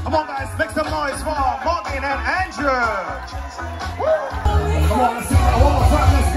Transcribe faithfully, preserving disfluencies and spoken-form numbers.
Come on, guys, make some noise for Martin and Andrew. Woo. Come on, let's sing that one more time. Let's